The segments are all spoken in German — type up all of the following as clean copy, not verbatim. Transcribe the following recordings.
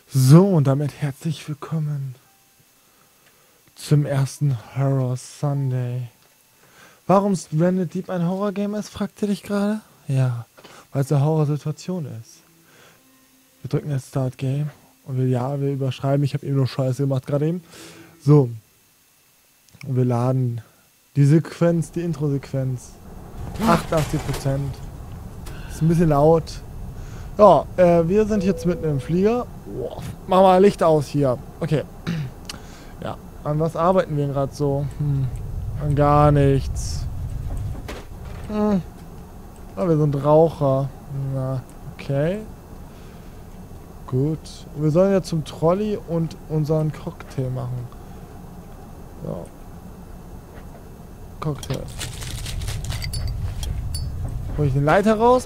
So, und damit herzlich willkommen zum ersten Horror Sunday. Warum Stranded Deep ein Horror-Game ist, fragt ihr dich gerade? Ja, weil es eine Horrorsituation ist. Wir drücken jetzt Start Game und wir überschreiben. Ich habe eben nur Scheiße gemacht gerade eben. So. Und wir laden die Sequenz, die Intro-Sequenz. 88%. Ist ein bisschen laut. Ja, wir sind jetzt mitten im Flieger. Boah, mach mal Licht aus hier. Okay. Ja, an was arbeiten wir gerade so? An gar nichts. Oh, wir sind Raucher. Na, okay. Gut. Wir sollen jetzt zum Trolley und unseren Cocktail machen. So. Cocktail. Hol ich den Leiter raus.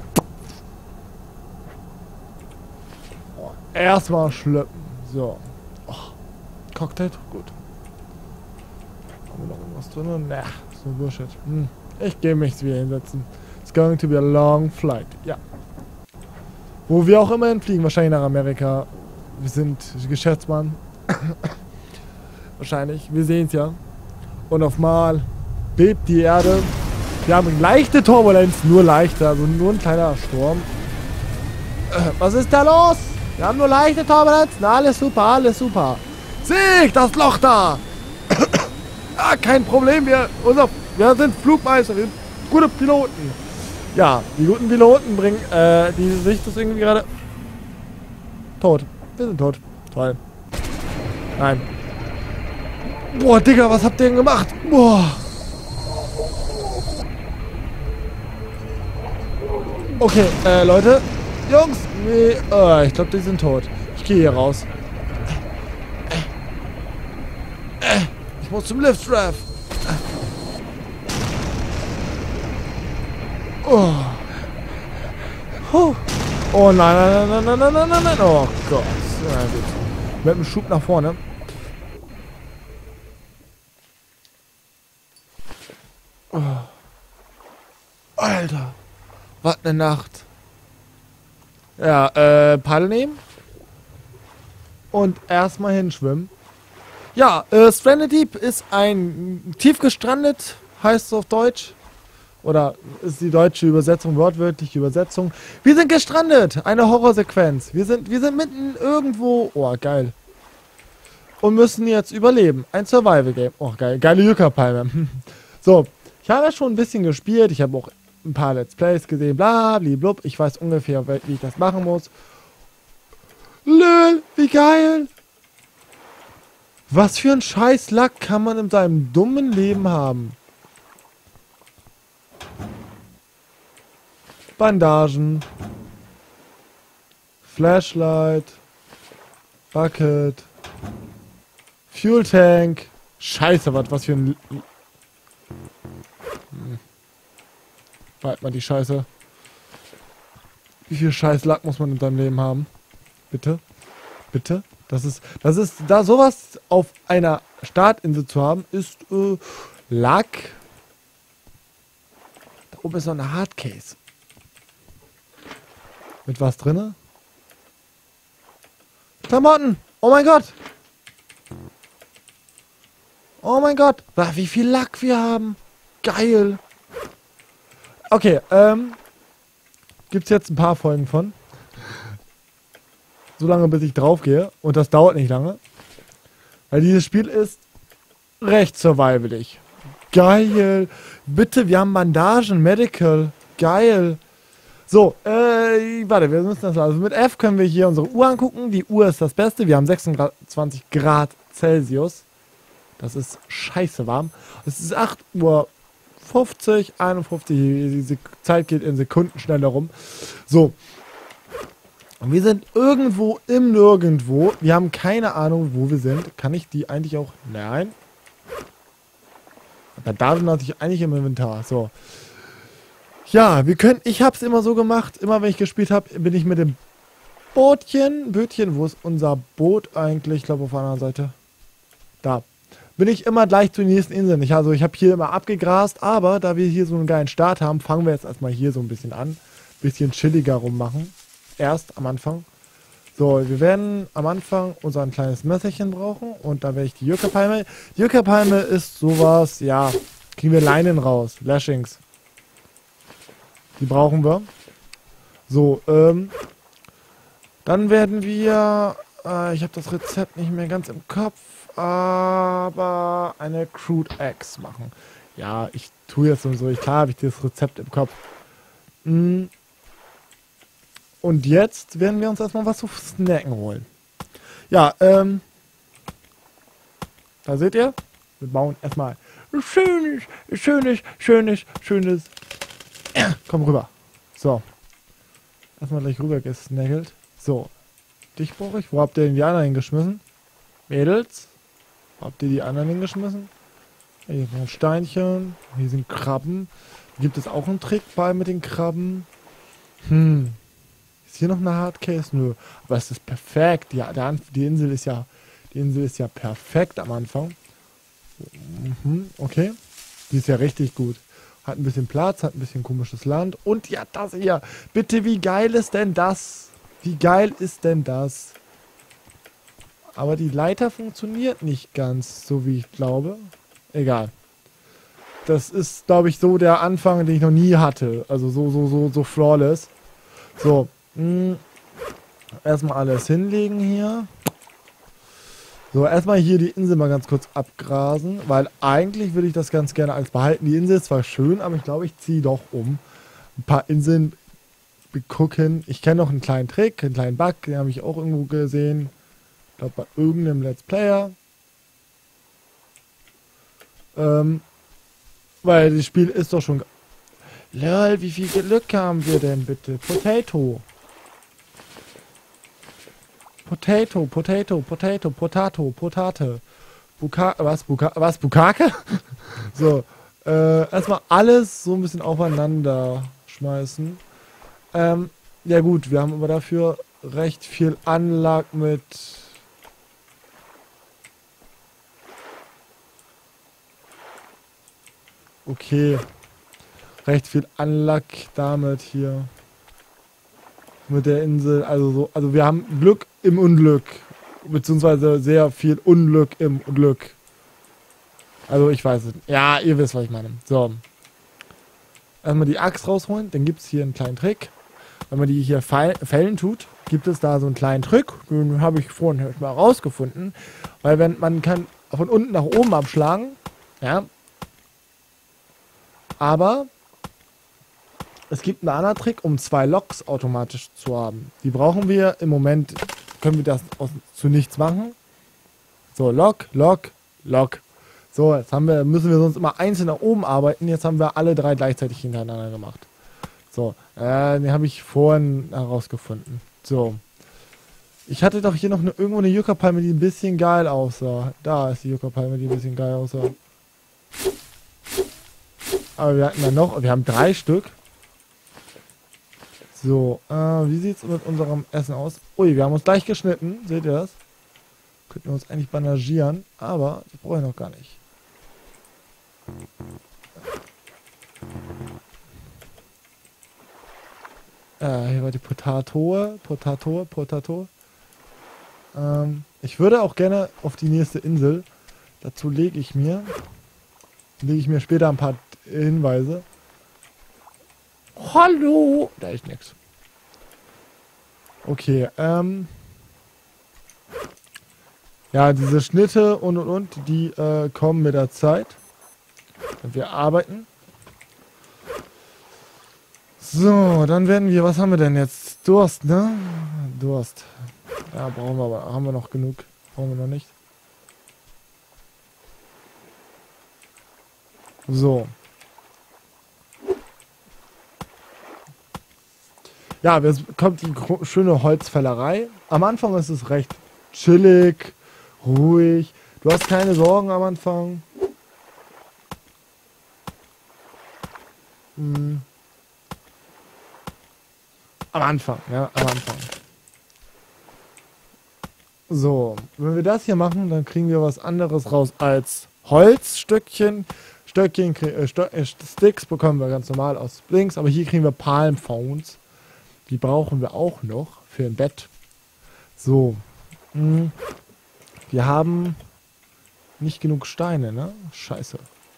Erstmal schleppen. So. Oh. Cocktail, gut. Haben wir noch irgendwas drin? Ne, so Bullshit. Ich gehe mich wieder hinsetzen. It's going to be a long flight. Ja. Wo wir auch immer hinfliegen, wahrscheinlich nach Amerika. Wir sind Geschäftsmann. Wahrscheinlich. Wir sehen es ja. Und auf mal bebt die Erde. Wir haben leichte Turbulenz, nur leichte, also nur ein kleiner Sturm. Was ist da los? Wir haben nur leichte Turbulenz. Na, alles super, alles super. Sieg, das Loch da. Ah, kein Problem. Wir sind Flugmeister. Wir sind gute Piloten. Ja, die guten Piloten bringen die Sicht ist irgendwie gerade tot. Wir sind tot. Toll. Nein. Boah, Digga, was habt ihr denn gemacht? Boah. Okay, Leute. Jungs, nee, ich glaube, die sind tot. Ich gehe hier raus. Ich muss zum Lift-Raft. Oh nein, nein, nein, nein, nein, nein, nein, nein. Oh Gott. Ja, gut. Mit dem Schub nach vorne. Oh. Alter. Was eine Nacht. Ja, Paddel nehmen. Und erstmal hinschwimmen. Ja, Stranded Deep ist ein tief gestrandet, heißt es auf Deutsch. Oder ist die deutsche Übersetzung, wortwörtliche Übersetzung. Wir sind gestrandet. Eine Horrorsequenz. Wir sind mitten irgendwo. Oh, geil. Und müssen jetzt überleben. Ein Survival-Game. Oh, geil. Geile Yucca-Palme. So, ich habe ja schon ein bisschen gespielt. Ich habe auch ein paar Let's Plays gesehen, bla, blub. Ich weiß ungefähr, wie ich das machen muss. Lol, wie geil. Was für ein scheiß Lack kann man in seinem dummen Leben haben? Bandagen. Flashlight. Bucket. Fuel Tank. Scheiße, was für ein... Warte mal die Scheiße. Wie viel scheiß Lack muss man in seinem Leben haben? Bitte? Bitte? Das ist, da sowas auf einer Startinsel zu haben, ist, Lack. Da oben ist noch eine Hardcase. Mit was drinne? Klamotten! Oh mein Gott! Oh mein Gott! Wie viel Lack wir haben! Geil! Okay, gibt's jetzt ein paar Folgen von. So lange, bis ich drauf gehe. Und das dauert nicht lange. Weil dieses Spiel ist recht survivalig. Geil. Bitte, wir haben Bandagen, Medical. Geil. So, warte, wir müssen das also mit F können wir hier unsere Uhr angucken. Die Uhr ist das Beste. Wir haben 26 Grad Celsius. Das ist scheiße warm. Es ist 8 Uhr 50, 51, diese Zeit geht in Sekunden schneller rum. So. Und wir sind irgendwo im Nirgendwo. Wir haben keine Ahnung, wo wir sind. Kann ich die eigentlich auch... Nein. Bandagen hatte ich eigentlich im Inventar. So. Ja, wir können... Ich habe es immer so gemacht. Immer wenn ich gespielt habe, bin ich mit dem Bötchen, wo ist unser Boot eigentlich? Ich glaube auf der anderen Seite. Da. Bin ich immer gleich zu den nächsten Inseln. Ich habe hier immer abgegrast, aber da wir hier so einen geilen Start haben, fangen wir jetzt erstmal hier so ein bisschen an. Bisschen chilliger rummachen. Erst am Anfang. So, wir werden am Anfang unser kleines Messerchen brauchen und da werde ich die Yucca-Palme. Die Yucca-Palme ist sowas, ja, kriegen wir Leinen raus, Lashings. Die brauchen wir. So, dann werden wir, ich habe das Rezept nicht mehr ganz im Kopf, aber eine Crude Axe machen. Ja, ich tue jetzt so, klar habe ich das Rezept im Kopf. Und jetzt werden wir uns erstmal was zu snacken holen. Ja, da seht ihr, wir bauen erstmal schönes, komm rüber. So, erstmal gleich rüber gesnackelt. So, dich brauche ich. Wo habt ihr denn die anderen hingeschmissen? Mädels, wo habt ihr die anderen hingeschmissen? Hier sind Steinchen, hier sind Krabben. Gibt es auch einen Trick bei mit den Krabben? Ist hier noch eine Hardcase? Nö. Aber es ist perfekt. Ja, die Insel ist ja perfekt am Anfang. Okay. Die ist ja richtig gut. Hat ein bisschen Platz, hat ein bisschen komisches Land. Und ja, das hier. Bitte, wie geil ist denn das? Wie geil ist denn das? Aber die Leiter funktioniert nicht ganz, so wie ich glaube. Egal. Das ist, glaube ich, so der Anfang, den ich noch nie hatte. Also so flawless. So. Erstmal alles hinlegen hier. So, erstmal hier die Insel mal ganz kurz abgrasen, weil eigentlich würde ich das ganz gerne als behalten. Die Insel ist zwar schön, aber ich glaube, ich ziehe doch um. Ein paar Inseln gucken. Ich kenne noch einen kleinen Trick, einen kleinen Bug, den habe ich auch irgendwo gesehen. Ich glaube, bei irgendeinem Let's Player. Weil das Spiel ist doch schon... Lol, wie viel Glück haben wir denn bitte? Potato. Potate. Bukake? So, erstmal alles so ein bisschen aufeinander schmeißen. Ja gut, wir haben aber dafür recht viel Anlag mit... Okay. Recht viel Anlag damit hier. Mit der Insel, also wir haben Glück im Unglück, beziehungsweise sehr viel Unglück im Glück. Also ich weiß es. Ja, ihr wisst, was ich meine. So. Erstmal die Axt rausholen, dann gibt es hier einen kleinen Trick. Wenn man die hier fällen tut, gibt es da so einen kleinen Trick. Den habe ich vorhin mal rausgefunden. Weil wenn man kann von unten nach oben abschlagen, ja. Aber es gibt einen anderen Trick, um 2 Loks automatisch zu haben. Die brauchen wir im Moment, können wir das zu nichts machen. So, Lok. So, jetzt müssen wir sonst immer einzeln nach oben arbeiten. Jetzt haben wir alle 3 gleichzeitig hintereinander gemacht. So, den habe ich vorhin herausgefunden. So. Ich hatte doch hier noch irgendwo eine Yucca-Palme, die ein bisschen geil aussah. Da ist die Yucca-Palme, die ein bisschen geil aussah. Aber wir hatten dann noch, wir haben 3 Stück. So, wie sieht es mit unserem Essen aus? Ui, wir haben uns gleich geschnitten. Seht ihr das? Könnten wir uns eigentlich bandagieren, aber das brauche ich noch gar nicht. Hier war die Potato. Ich würde auch gerne auf die nächste Insel. Dazu lege ich mir später ein paar Hinweise. Hallo! Da ist nichts. Okay, ja, diese Schnitte und, die kommen mit der Zeit. Und wir arbeiten. So, dann werden wir, was haben wir denn jetzt? Durst, ne? Durst. Ja, brauchen wir aber, haben wir noch genug. Brauchen wir noch nicht. So. Ja, jetzt kommt die schöne Holzfällerei. Am Anfang ist es recht chillig, ruhig. Du hast keine Sorgen am Anfang. Am Anfang. So, wenn wir das hier machen, dann kriegen wir was anderes raus als Holzstückchen. Sticks bekommen wir ganz normal aus Blinks, aber hier kriegen wir Palm Phones. Die brauchen wir auch noch für ein Bett. So. Wir haben nicht genug Steine, ne? Scheiße.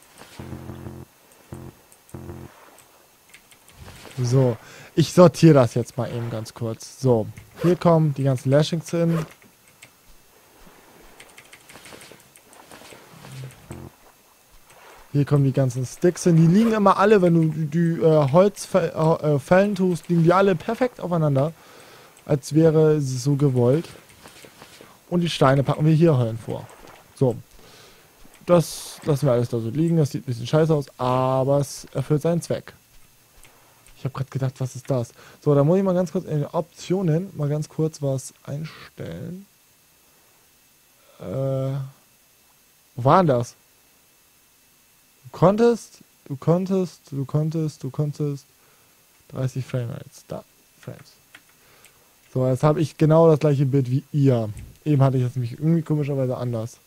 So. Ich sortiere das jetzt mal eben ganz kurz. So. Hier kommen die ganzen Lashings hin. Hier kommen die ganzen Sticks hin. Die liegen immer alle, wenn du die Holz fällen tust, liegen die alle perfekt aufeinander. Als wäre es so gewollt. Und die Steine packen wir hier hin vor. So. Das lassen wir alles da so liegen. Das sieht ein bisschen scheiße aus, aber es erfüllt seinen Zweck. Ich habe gerade gedacht, was ist das? So, da muss ich mal ganz kurz in den Optionen mal ganz kurz was einstellen. Wo war denn das? Du konntest 30 Framerates. Da, Frames. So, jetzt habe ich genau das gleiche Bild wie ihr. Eben hatte ich das nämlich irgendwie komischerweise anders.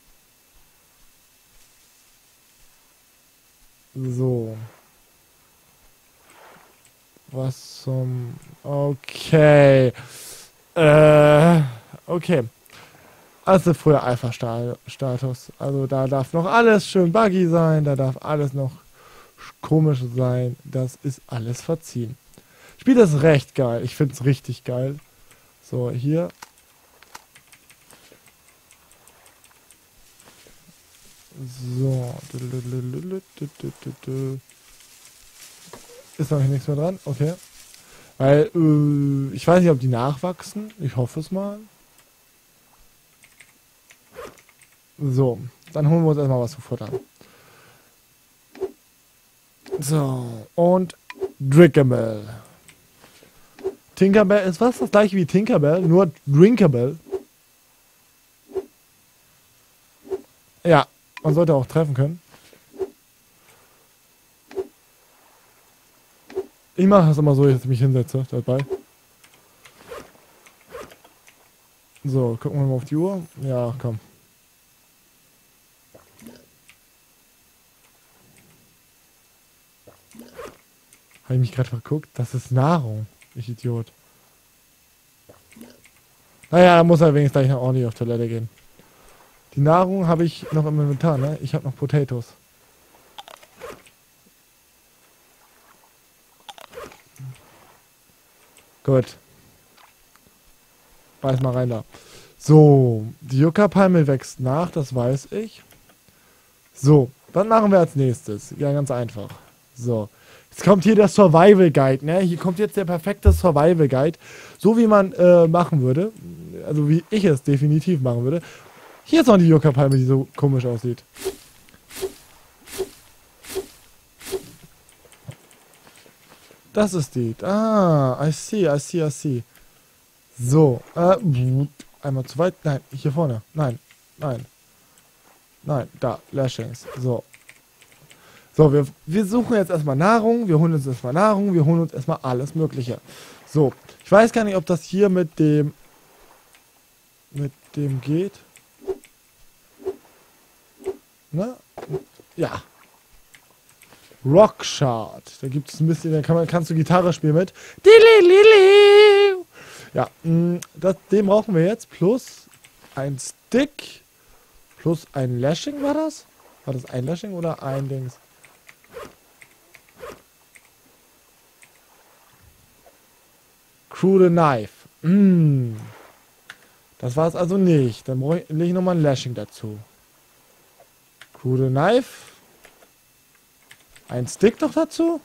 So. Was zum... Okay. Okay. Also früher Alpha-Status. Also da darf noch alles schön buggy sein. Da darf alles noch komisch sein. Das ist alles verziehen. Spiel ist recht geil. Ich finde es richtig geil. So, hier. So. Ist noch nichts mehr dran? Okay. Weil, ich weiß nicht, ob die nachwachsen. Ich hoffe es mal. So. Dann holen wir uns erstmal was zu futtern. So. Und Drinkable. Tinkerbell ist was? Das gleiche wie Tinkerbell, nur Drinkable. Ja. Man sollte auch treffen können. Ich mache das immer so, dass ich mich hinsetze dabei. So, gucken wir mal auf die Uhr. Ja, komm. Habe ich mich gerade verguckt? Das ist Nahrung. Ich Idiot. Naja, da muss er wenigstens gleich noch ordentlich auf Toilette gehen. Die Nahrung habe ich noch im Inventar, ne? Ich habe noch Potatoes. Gut. Beiß mal rein da. So, die Yucca-Palme wächst nach, das weiß ich. So, was machen wir als nächstes? Ja, ganz einfach. So, jetzt kommt hier der Survival Guide, ne? Hier kommt jetzt der perfekte Survival Guide. So wie man machen würde. Also wie ich es definitiv machen würde. Hier ist noch die Yucca-Palme, die so komisch aussieht. Das ist die. Ah, I see. So, einmal zu weit. Nein, hier vorne. Nein, da, Lashings. So. So, wir suchen jetzt erstmal Nahrung. Wir holen uns erstmal Nahrung. Wir holen uns erstmal alles Mögliche. So, ich weiß gar nicht, ob das hier mit dem geht. Ne? Ja. Rockshard. Da gibt es ein bisschen, da kannst du Gitarre spielen mit. Ja, den brauchen wir jetzt. Plus ein Stick. Plus ein Lashing, war das? War das ein Lashing oder ein Dings? Crude Knife. Das war es also nicht. Dann lege ich nochmal ein Lashing dazu. Crude Knife. Ein Stick noch dazu.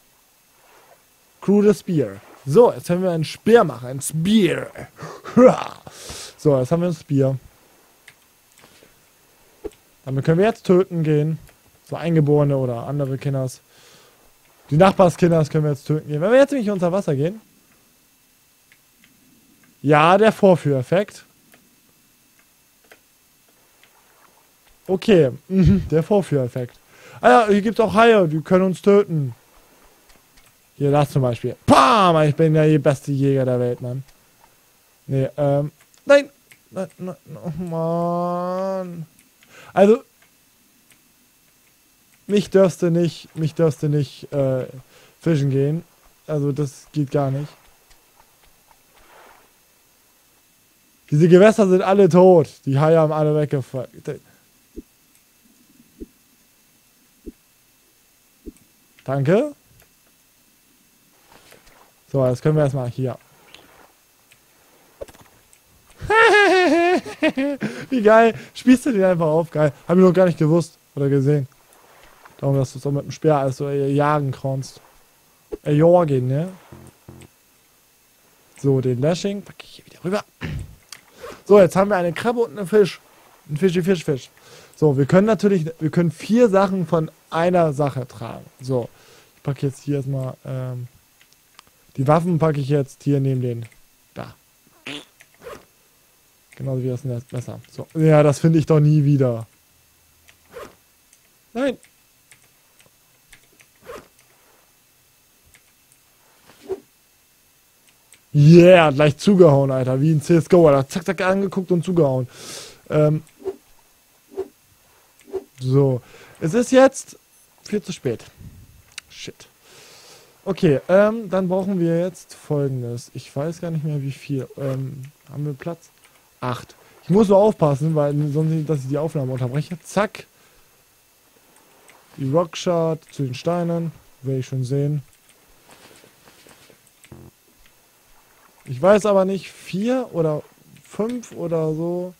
Crude Spear. So, jetzt können wir einen Speer machen. Ein Spear. So, jetzt haben wir ein Spear. Damit können wir jetzt töten gehen. So Eingeborene oder andere Kinders. Die Nachbarskinders können wir jetzt töten gehen. Wenn wir jetzt nämlich unter Wasser gehen. Ja, der Vorführeffekt. Okay, der Vorführeffekt. Ah ja, hier gibt es auch Haie, die können uns töten. Hier, das zum Beispiel. Pam! Ich bin ja der beste Jäger der Welt, Mann. Nee, nein! Nein, oh Mann. Also, mich dürfte nicht fischen gehen. Also, das geht gar nicht. Diese Gewässer sind alle tot. Die Haie haben alle weggefangen. Danke. So, jetzt können wir erstmal hier. Wie geil. Spießt du den einfach auf? Geil. Hab ich noch gar nicht gewusst oder gesehen. Darum, dass du so mit dem Speer alles so jagen kannst. Jorgen, ne? So, den Lashing packe ich hier wieder rüber. So, jetzt haben wir eine Krabbe und einen Fisch. Ein Fisch. So, wir können 4 Sachen von einer Sache tragen. So, ich packe jetzt hier erstmal, die Waffen packe ich jetzt hier neben den, da. Genauso wie das Messer. So, ja, das finde ich doch nie wieder. Nein. Yeah, gleich zugehauen, Alter. Wie ein CSGO, Alter. Zack, zack, angeguckt und zugehauen. So. Es ist jetzt viel zu spät. Shit. Okay, dann brauchen wir jetzt Folgendes. Ich weiß gar nicht mehr, wie viel. Haben wir Platz? 8. Ich muss nur aufpassen, weil sonst nicht, dass ich die Aufnahme unterbreche. Zack. Die Rockshot zu den Steinen. Werde ich schon sehen. Ich weiß aber nicht, 4 oder 5 oder so.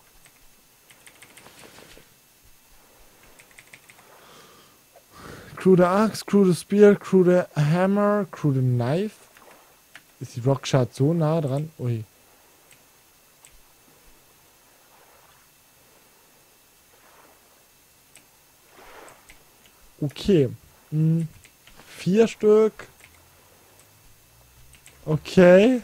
Crew the Axe, Crew the Spear, Crew the Hammer, Crew the Knife. Ist die Rockshot so nah dran? Ui. Okay. 4 Stück. Okay.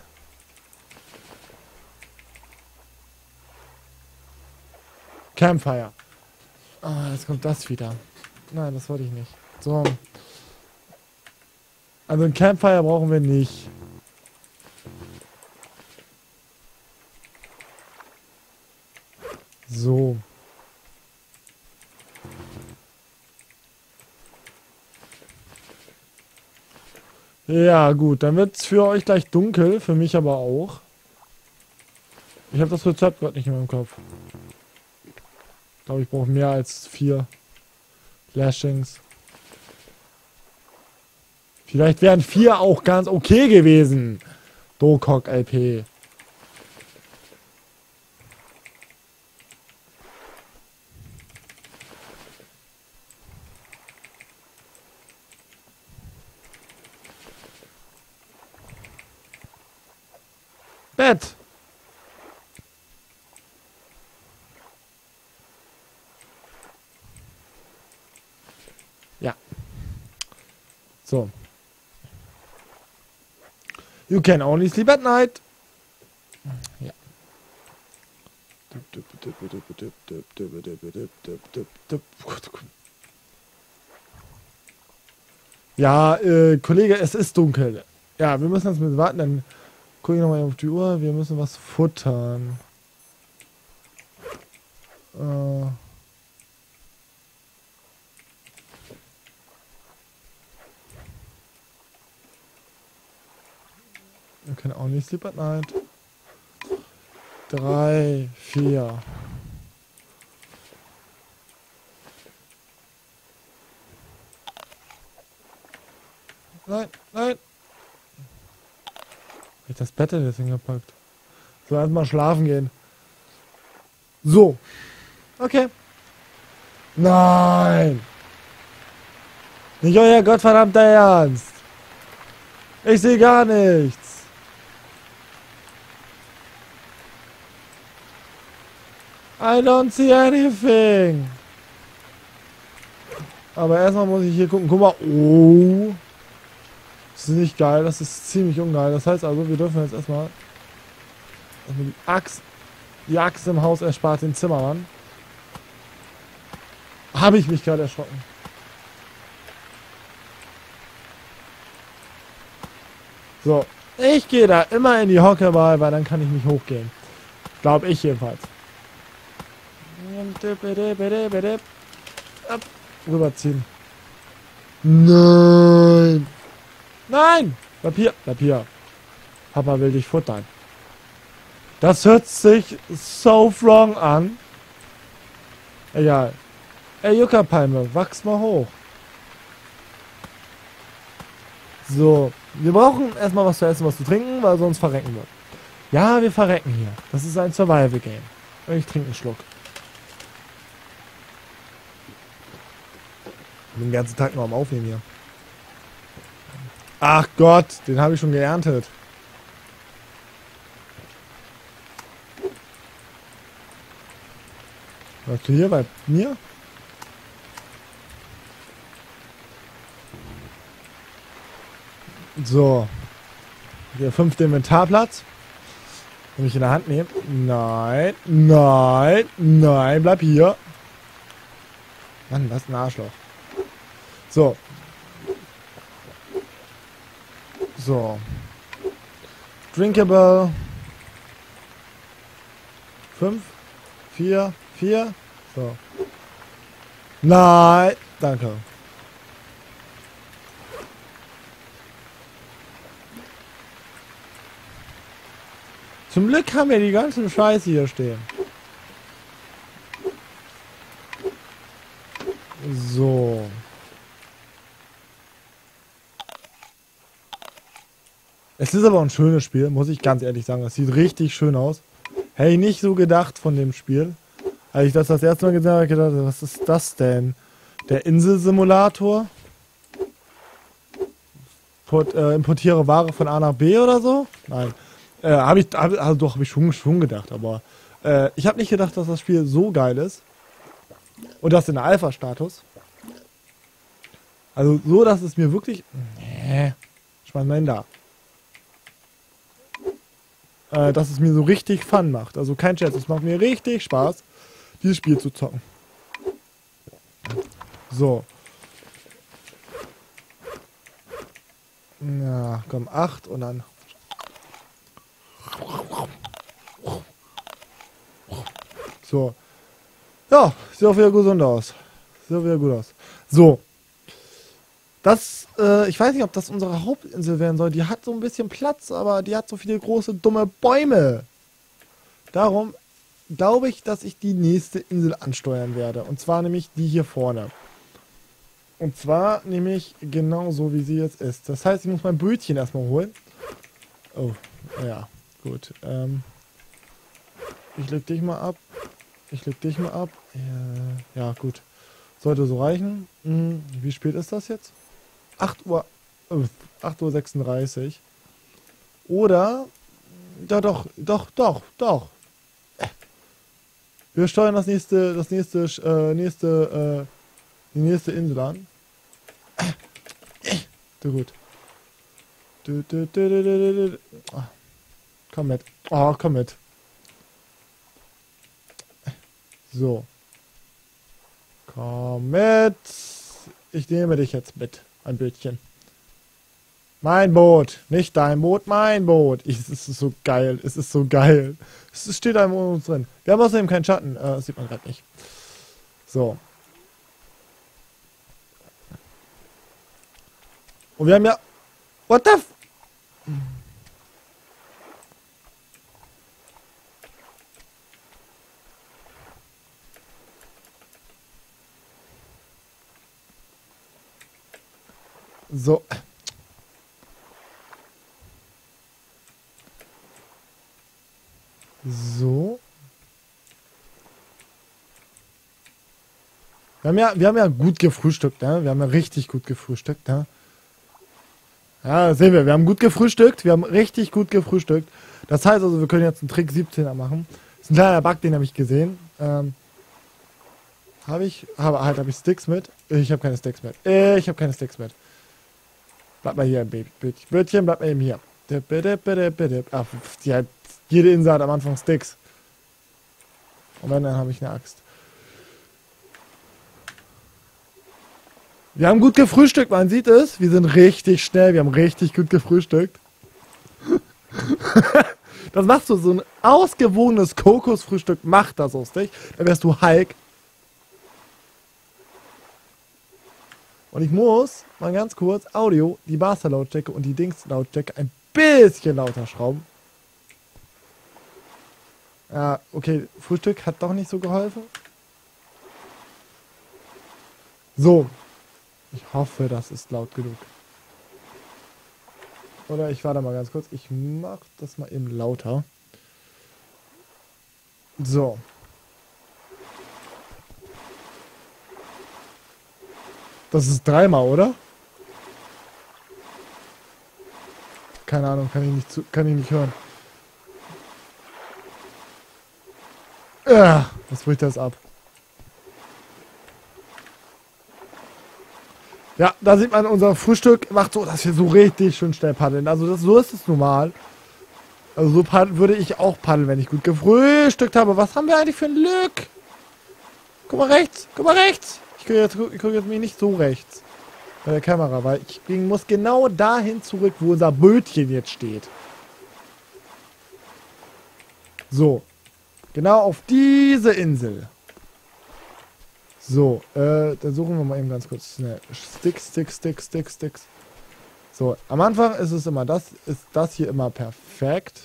Campfire. Ah, jetzt kommt das wieder. Nein, das wollte ich nicht. So. Also ein Campfire brauchen wir nicht. So. Ja, gut, dann wird es für euch gleich dunkel, für mich aber auch. Ich habe das Rezept gerade nicht mehr im Kopf. Ich glaube, ich brauche mehr als 4 Lashings. Vielleicht wären 4 auch ganz okay gewesen. Dokok LP. Bett. Ja. So. You can only sleep at night. Ja. Ja, Kollege, es ist dunkel. Ja, wir müssen jetzt mit warten, dann gucke ich nochmal auf die Uhr. Wir müssen was futtern. Wir können auch nicht sleep at night. 3, 4. Nein, nein. Hab ich das Bett jetzt hingepackt? So, erstmal schlafen gehen. So. Okay. Nein. Nicht euer gottverdammter Ernst. Ich sehe gar nichts. I don't see anything. Aber erstmal muss ich hier gucken. Guck mal. Oh. Das ist nicht geil. Das ist ziemlich ungeil. Das heißt also, wir dürfen jetzt erstmal die Axt. Die Axt im Haus erspart den Zimmermann. Habe ich mich gerade erschrocken. So. Ich gehe da immer in die Hocke mal, weil dann kann ich nicht hochgehen. Glaube ich jedenfalls. Ab, rüberziehen. Nein. Nein. Bleib hier. Bleib hier. Papa will dich futtern. Das hört sich so wrong an. Egal. Ey, Juckerpalme, wachs mal hoch. So, wir brauchen erstmal was zu essen, was zu trinken, weil sonst verrecken wir. Ja, wir verrecken hier. Das ist ein Survival-Game. Ich trinke einen Schluck. Ich bin den ganzen Tag nur am Aufnehmen hier. Ach Gott, den habe ich schon geerntet. Warst du hier bei mir? So. Der 5. Inventarplatz. Wenn ich in der Hand nehme. Nein, nein, nein, bleib hier. Mann, was ein Arschloch. So. So. Drinkable. 5, 4, 4. So. Nein, danke. Zum Glück haben wir die ganzen Scheiße hier stehen. So. Es ist aber ein schönes Spiel, muss ich ganz ehrlich sagen. Es sieht richtig schön aus. Hätte ich nicht so gedacht von dem Spiel. Als ich das erste Mal gesehen habe, gedacht, was ist das denn? Der Inselsimulator? Importiere Ware von A nach B oder so? Nein. Hab ich schon gedacht, aber ich habe nicht gedacht, dass das Spiel so geil ist. Und das in der Alpha-Status. Also so, dass es mir wirklich... Nee, schmeiß mal hin da. Dass es mir so richtig Fun macht. Also kein Scherz, es macht mir richtig Spaß, dieses Spiel zu zocken. So. Ja, komm, 8 und dann... So. Ja, sieht auch wieder gesund aus. Sieht auch wieder gut aus. So. Das, ich weiß nicht, ob das unsere Hauptinsel werden soll. Die hat so ein bisschen Platz, aber die hat so viele große, dumme Bäume. Darum glaube ich, dass ich die nächste Insel ansteuern werde. Und zwar nämlich die hier vorne. Und zwar nämlich genau so, wie sie jetzt ist. Das heißt, ich muss mein Bötchen erstmal holen. Oh, ja, gut. Ich leg dich mal ab. Ich leg dich mal ab. Ja, gut. Sollte so reichen. Wie spät ist das jetzt? 8 Uhr. 8:36 Uhr. Oder. Ja, doch. Wir steuern die nächste Insel an. Du gut. Komm mit. Oh, komm mit. So. Komm mit. Ich nehme dich jetzt mit. Ein Bötchen. Mein Boot. Nicht dein Boot, mein Boot. Es ist so geil. Es ist so geil. Es steht einfach in uns drin. Wir haben außerdem keinen Schatten. Das sieht man gerade nicht. So. Und wir haben ja... What the f... So. So. Wir haben ja gut gefrühstückt, ne? Wir haben ja richtig gut gefrühstückt, ne? Ja, das sehen wir. Wir haben gut gefrühstückt. Wir haben richtig gut gefrühstückt. Das heißt also, wir können jetzt einen Trick 17er machen. Das ist ein kleiner Bug, den habe ich gesehen. Habe ich Sticks mit? Ich habe keine Sticks mit. Bleib mal hier, Bötchen, bleib mal eben hier. Ach, jede Insel hat am Anfang Sticks. Und wenn, dann habe ich eine Axt. Wir haben gut gefrühstückt, man sieht es. Wir sind richtig schnell, wir haben richtig gut gefrühstückt. Das machst du, so ein ausgewogenes Kokosfrühstück macht das aus dich. Dann wärst du Hulk. Und ich muss mal ganz kurz Audio, die Master-Lautstärke und die Dings-Lautstärke ein bisschen lauter schrauben. Ja, okay, Frühstück hat doch nicht so geholfen. So, ich hoffe, das ist laut genug. Oder ich warte mal ganz kurz. Ich mach das mal eben lauter. So. Das ist dreimal, oder? Keine Ahnung, kann ich nicht hören. Was bricht das ab? Ja, da sieht man, unser Frühstück macht so, dass wir so richtig schön schnell paddeln. Also so ist es normal. Also so würde ich auch paddeln, wenn ich gut gefrühstückt habe. Was haben wir eigentlich für ein Glück? Guck mal rechts, guck mal rechts. Ich gucke jetzt mich nicht so rechts bei der Kamera, weil ich muss genau dahin zurück, wo unser Bötchen jetzt steht. So, genau auf diese Insel. So, dann suchen wir mal eben ganz kurz schnell. Sticks. So, am Anfang ist es immer ist das hier immer perfekt.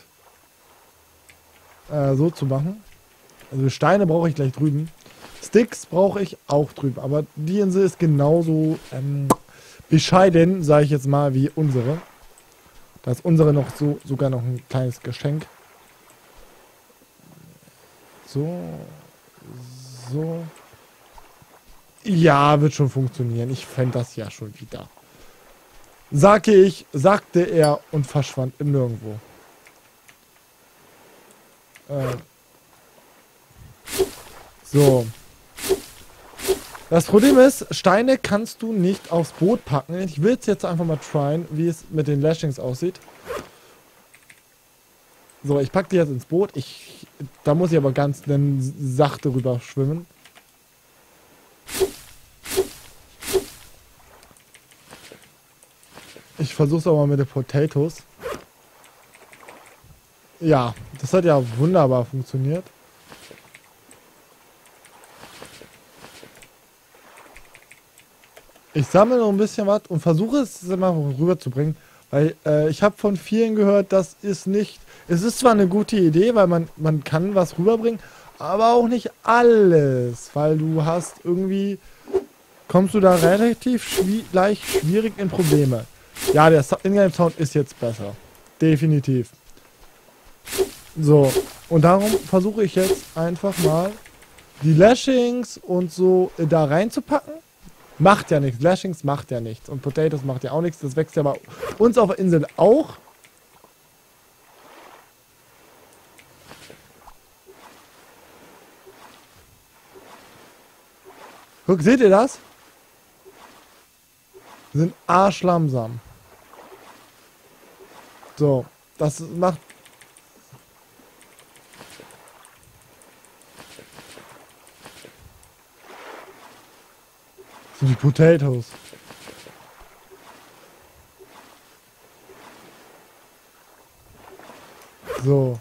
So zu machen. Also Steine brauche ich gleich drüben. Sticks brauche ich auch drüben. Aber die Insel ist genauso bescheiden, sage ich jetzt mal, wie unsere. Da ist unsere noch sogar noch ein kleines Geschenk. So. Ja, wird schon funktionieren. Ich fände das ja schon wieder. Sagte er und verschwand im Nirgendwo. So. Das Problem ist, Steine kannst du nicht aufs Boot packen. Ich will es jetzt einfach mal tryen, wie es mit den Lashings aussieht. So, ich packe die jetzt ins Boot. Da muss ich aber ganz sachte rüber schwimmen. Ich versuche es auch mal mit den Potatoes. Ja, das hat ja wunderbar funktioniert. Ich sammle noch ein bisschen was und versuche es mal rüberzubringen. Weil ich habe von vielen gehört, das ist nicht... Es ist zwar eine gute Idee, weil man kann was rüberbringen, aber auch nicht alles. Weil du hast irgendwie... Kommst du da relativ leicht schwierig in Probleme. Ja, der Ingame-Sound ist jetzt besser. Definitiv. So, und darum versuche ich jetzt einfach mal die Lashings und so da reinzupacken. Macht ja nichts. Lashings macht ja nichts. Und Potatoes macht ja auch nichts. Das wächst ja bei uns auf der Insel auch. Guck, seht ihr das? Wir sind arschlangsam. So, das macht... Das sind die Potatoes. So.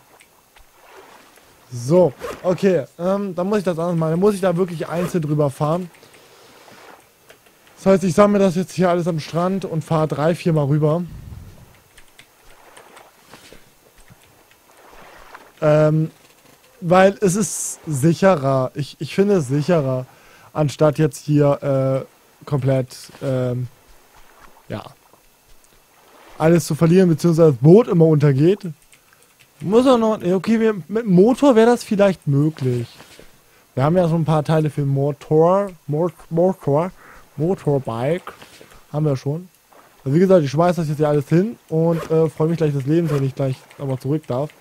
So, okay. Dann muss ich das anders machen. Dann muss ich da wirklich einzeln drüber fahren. Das heißt, ich sammle das jetzt hier alles am Strand und fahre 3-4 Mal rüber. Weil es ist sicherer. Ich finde es sicherer, anstatt jetzt hier komplett ja, alles zu verlieren, beziehungsweise das Boot immer untergeht. Muss auch noch... Okay, mit Motor wäre das vielleicht möglich. Wir haben ja schon ein paar Teile für Motorbike. Haben wir schon. Also wie gesagt, ich schmeiß das jetzt hier alles hin und freue mich gleich des Lebens, wenn ich gleich nochmal zurück darf.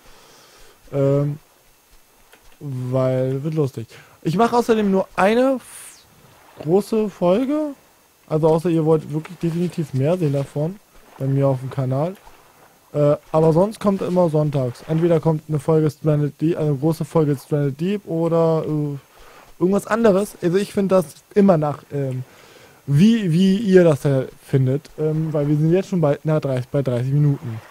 Weil, wird lustig. Ich mache außerdem nur eine große Folge. Also außer ihr wollt wirklich definitiv mehr sehen davon. Bei mir auf dem Kanal. Aber sonst kommt immer sonntags. Entweder kommt eine Folge Stranded Deep, eine große Folge Stranded Deep oder irgendwas anderes. Also ich finde das immer nach, wie ihr das findet. Weil wir sind jetzt schon bei 30 Minuten.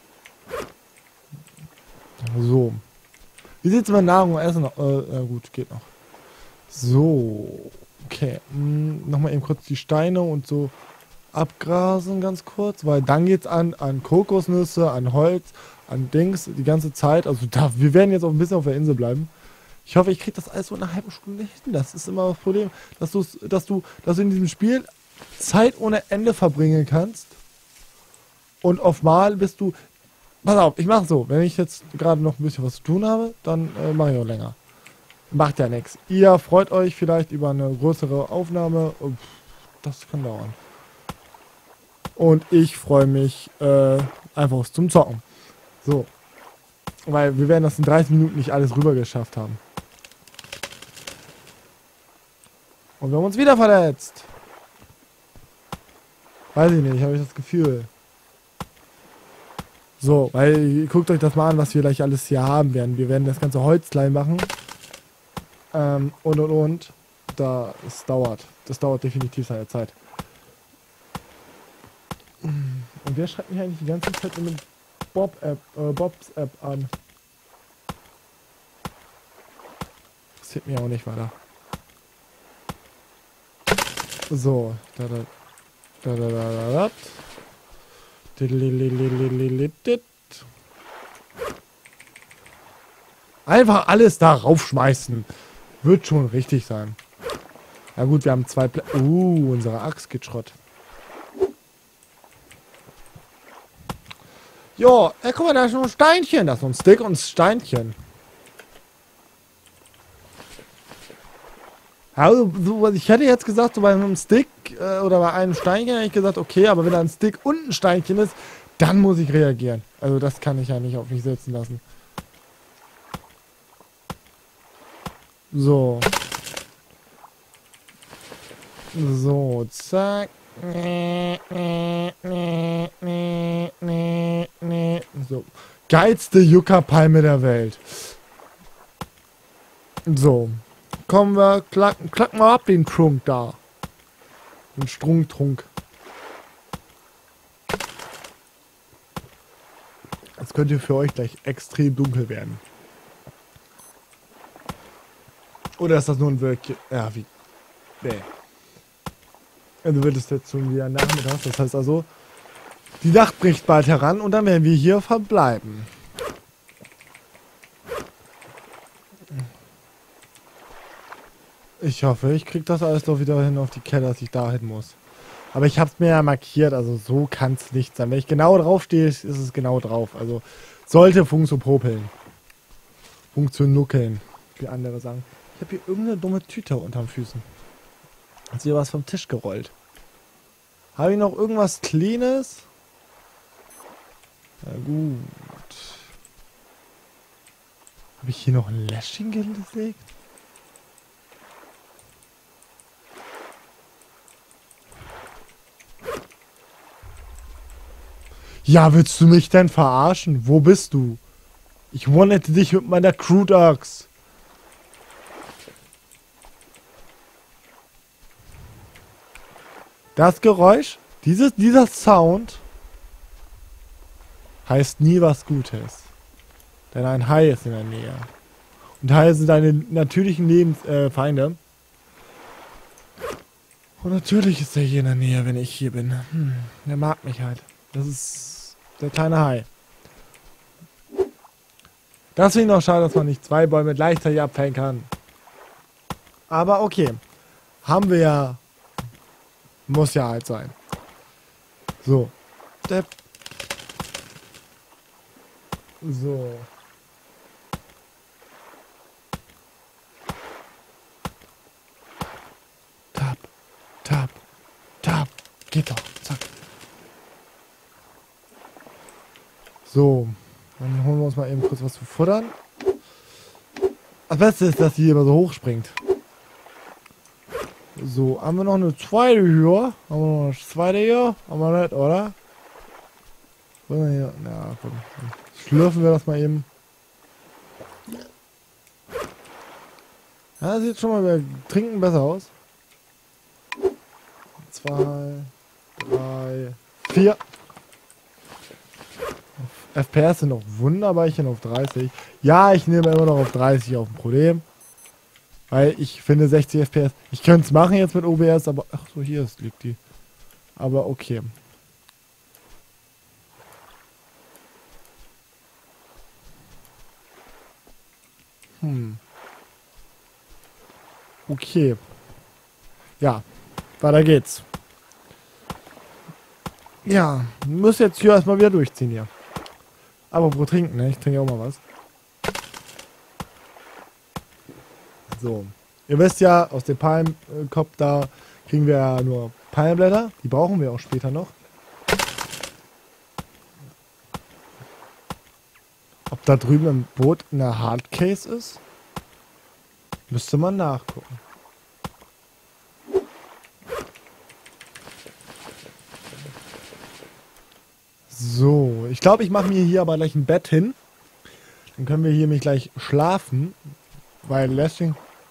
So. Wie sieht es mit Nahrung und Essen noch? Gut, geht noch. So. Okay. Nochmal eben kurz die Steine und so abgrasen ganz kurz, weil dann geht's an Kokosnüsse, an Holz, an Dings die ganze Zeit. Also wir werden jetzt auch ein bisschen auf der Insel bleiben. Ich hoffe, ich kriege das alles so in einer halben Stunde hin. Das ist immer das Problem, dass du in diesem Spiel Zeit ohne Ende verbringen kannst. Und auf Mal bist du... Pass auf, ich mache so. Wenn ich jetzt gerade noch ein bisschen was zu tun habe, dann mache ich auch länger. Macht ja nichts. Ihr freut euch vielleicht über eine größere Aufnahme. Das kann dauern. Und ich freue mich einfach zum Zocken. So. Weil wir werden das in 30 Minuten nicht alles rüber geschafft haben. Und wir haben uns wieder verletzt. Weiß ich nicht, habe ich das Gefühl. So, weil guckt euch das mal an, was wir gleich alles hier haben werden. Wir werden das ganze Holz klein machen. Und. Das dauert definitiv seine Zeit. Und wer schreibt mich eigentlich die ganze Zeit in Bobs App an? Das sieht mir auch nicht weiter. So. Einfach alles da raufschmeißen. Wird schon richtig sein. Na gut, wir haben 2 Plätze. Unsere Axt geht Schrott. Jo, guck mal, da ist noch ein Steinchen. Das ist noch ein Stick und ein Steinchen. Also, ich hätte jetzt gesagt, so bei einem Stick oder bei einem Steinchen hätte ich gesagt, okay, aber wenn da ein Stick und ein Steinchen ist, dann muss ich reagieren. Also das kann ich ja nicht auf mich sitzen lassen. So. So, zack. So. Geilste Yucca-Palme der Welt. So. Kommen wir, klacken wir ab den Trunk da. Den Strungtrunk. Es könnte für euch gleich extrem dunkel werden. Oder ist das nur ein Wölkchen? Ja, wie? Nee. Also wird es jetzt schon wieder nachmittags. Das heißt also, die Nacht bricht bald heran und dann werden wir hier verbleiben. Ich hoffe, ich kriege das alles doch wieder hin auf die Kette, dass ich da hin muss. Aber ich habe es mir ja markiert, also so kann es nicht sein. Wenn ich genau drauf stehe, ist es genau drauf. Also sollte funktionieren. Funktionieren, wie andere sagen. Ich habe hier irgendeine dumme Tüte unterm Füßen. Hat hier was vom Tisch gerollt. Habe ich noch irgendwas Cleanes? Na gut. Habe ich hier noch ein Lashing gelegt? Ja, willst du mich denn verarschen? Wo bist du? Ich one-hitte dich mit meiner Crude Axe. Das Geräusch, dieser Sound heißt nie was Gutes. Denn ein Hai ist in der Nähe. Und Haie sind deine natürlichen Feinde. Und natürlich ist er hier in der Nähe, wenn ich hier bin. Der mag mich halt. Das ist der kleine Hai. Das finde ich noch schade, dass man nicht 2 Bäume gleichzeitig abfällen kann. Aber okay. Haben wir ja. Muss ja halt sein. So. Step. So. Tap. Tap. Tap. Geht doch. Zack. So. Dann holen wir uns mal eben kurz was zu futtern. Das Beste ist, dass die immer so hoch springt. So, haben wir noch eine zweite hier? Haben wir noch eine zweite hier? Haben wir nicht, oder? Hier? Ja, komm. Schlürfen wir das mal eben. Ja, sieht schon mal bei Trinken besser aus. 2, 3, 4. FPS sind noch Wunderbarchen auf 30. Ja, ich nehme immer noch auf 30 auf ein Problem. Weil ich finde 60 FPS. Ich könnte es machen jetzt mit OBS, aber... Ach so, hier liegt die. Aber okay. Okay. Ja, weiter geht's. Ja, muss jetzt hier erstmal wieder durchziehen hier. Aber pro trinken, ne? Ich trinke auch mal was. So. Ihr wisst ja, aus dem Palmkopf da kriegen wir ja nur Palmblätter. Die brauchen wir auch später noch. Ob da drüben im Boot eine Hardcase ist? Müsste man nachgucken. So, ich glaube, ich mache mir hier aber gleich ein Bett hin. Dann können wir hier nämlich gleich schlafen. Weil Lashing...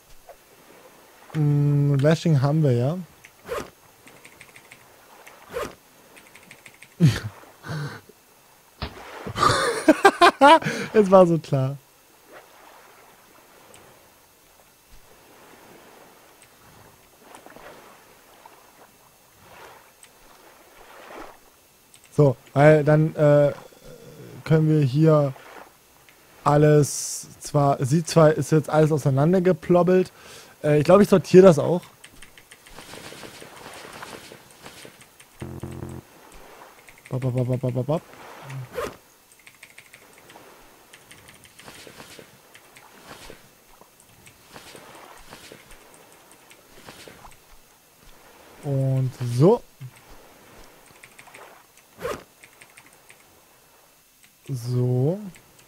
Lashing haben wir ja. Es war so klar. So, weil dann können wir hier alles ist jetzt alles auseinandergeplobbelt. Ich glaube, ich sortiere das auch. Bop, bop, bop, bop, bop, bop. Und so. So.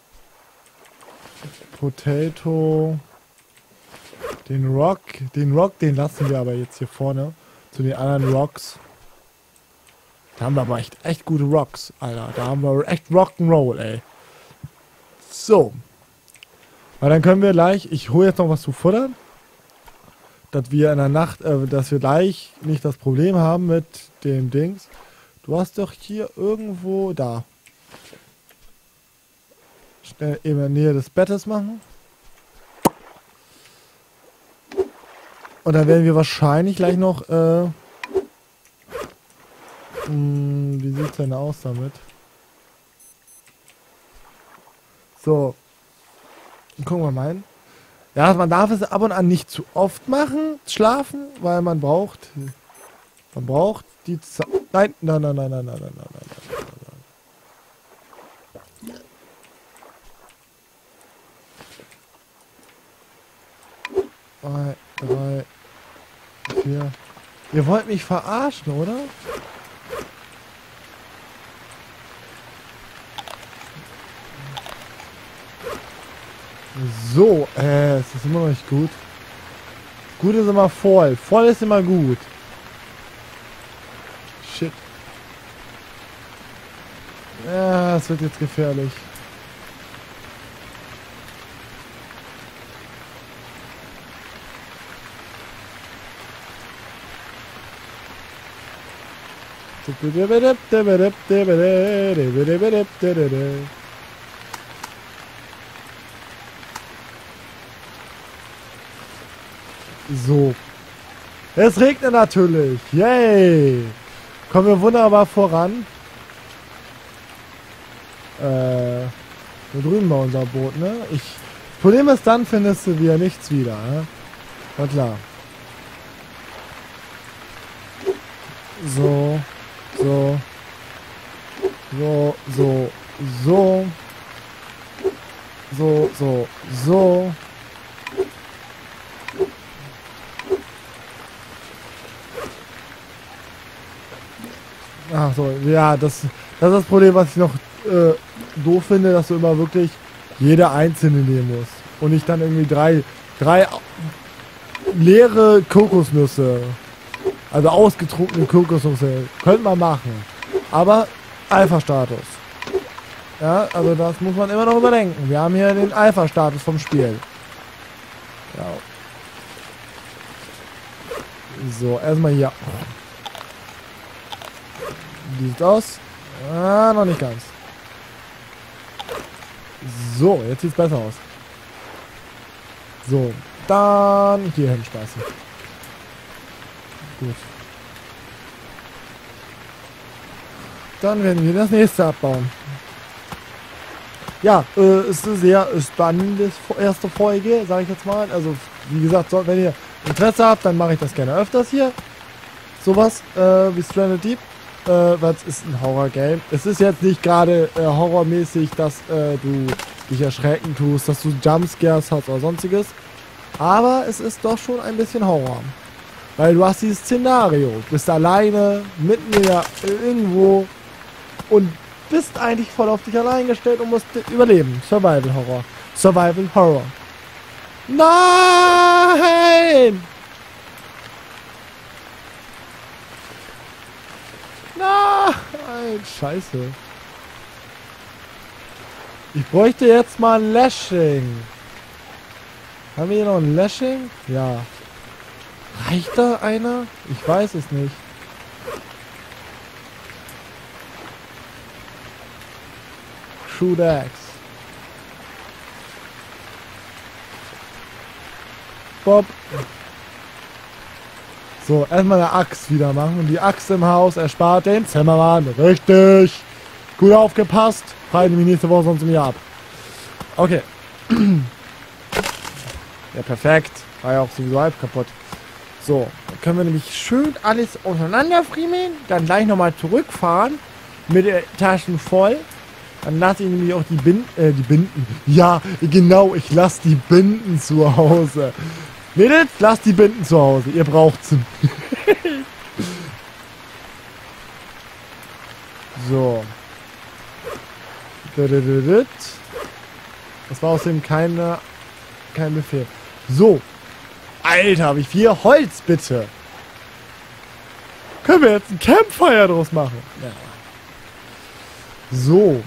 Potato. Den Rock, den lassen wir aber jetzt hier vorne. Zu den anderen Rocks. Da haben wir aber echt gute Rocks, Alter. Da haben wir echt Rock'n'Roll, ey. So. Weil dann können wir gleich, ich hole jetzt noch was zu futtern. Dass wir in der Nacht, dass wir gleich nicht das Problem haben mit dem Dings. Du hast doch hier irgendwo, da. Schnell eben in der Nähe des Bettes machen. Und dann werden wir wahrscheinlich gleich noch, wie sieht's denn aus damit? So. Gucken wir mal hin. Ja, man darf es ab und an nicht zu oft machen, schlafen, weil man braucht die Zeit. Nein, nein, nein, nein, nein, nein, nein, nein, nein, nein. 3, 4. Ihr wollt mich verarschen, oder? So, es ist immer noch nicht gut. Gut ist immer voll. Voll ist immer gut. Shit. Ja, es wird jetzt gefährlich. So. Es regnet natürlich. Yay. Kommen wir wunderbar voran. Da drüben bei unser Boot, ne? Problem ist, dann findest du wieder nichts wieder, ne? Na klar. So. So. So, so, so. So, so, so. Ach so, ja, das ist das Problem, was ich noch doof finde, dass du immer wirklich jede einzelne nehmen musst. Und nicht dann irgendwie drei leere Kokosnüsse. Also ausgetrunkene Kokosnüsse. Könnte man machen. Aber Alpha-Status. Ja, also das muss man immer noch überdenken. Wir haben hier den Alpha-Status vom Spiel. Ja. So, erstmal hier. Wie sieht's aus? Ah, noch nicht ganz. So, jetzt sieht's besser aus. So, dann hier hinschmeißen. Gut. Dann werden wir das nächste abbauen. Ja, ist eine sehr spannende erste Folge, sage ich jetzt mal. Also, wie gesagt, wenn ihr Interesse habt, dann mache ich das gerne öfters hier. Sowas wie Stranded Deep. Was ist ein Horror-Game? Es ist jetzt nicht gerade horrormäßig, dass du dich erschrecken tust, dass du Jumpscares hast oder sonstiges. Aber es ist doch schon ein bisschen Horror. Weil du hast dieses Szenario. Du bist alleine, mitten in der, irgendwo und bist eigentlich voll auf dich allein gestellt und musst überleben. Survival Horror. Survival Horror. Nein! Nein! Scheiße. Ich bräuchte jetzt mal ein Lashing. Haben wir hier noch ein Lashing? Ja. Reicht da einer? Ich weiß es nicht. Shoot Axe. Bob. So, erstmal eine Axt wieder machen. Und die Axt im Haus erspart den Zimmermann. Richtig. Gut aufgepasst. Halten wir nächste Woche sonst mir ab. Okay. Ja, perfekt. War ja auch sowieso halb kaputt. So, dann können wir nämlich schön alles auseinanderfriemeln. Dann gleich nochmal zurückfahren. Mit den Taschen voll. Dann lasse ich nämlich auch die Binden. Ja, genau, ich lasse die Binden zu Hause. Mädels, lasst die Binden zu Hause. Ihr braucht sie. So. Das war außerdem kein Befehl. So. Alter, wie viel Holz, bitte. Können wir jetzt ein Campfire draus machen? Ja. So.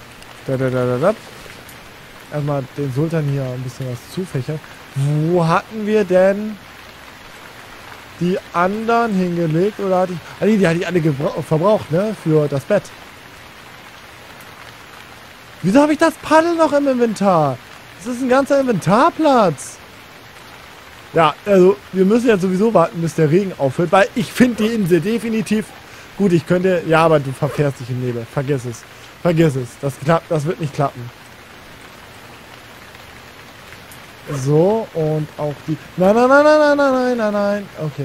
Erstmal den Sultan hier ein bisschen was zufächern. Wo hatten wir denn die anderen hingelegt? Oder hatte ich... Ah, nee, die hatte ich alle verbraucht, ne? Für das Bett. Wieso habe ich das Paddel noch im Inventar? Das ist ein ganzer Inventarplatz. Ja, also wir müssen ja sowieso warten, bis der Regen aufhört, weil ich finde die Insel definitiv... Gut, ich könnte... Ja, aber du verfährst dich im Nebel. Vergiss es. Vergiss es. Das wird nicht klappen. So, und auch die... Nein, nein, nein, nein, nein, nein, nein, nein, nein. Okay.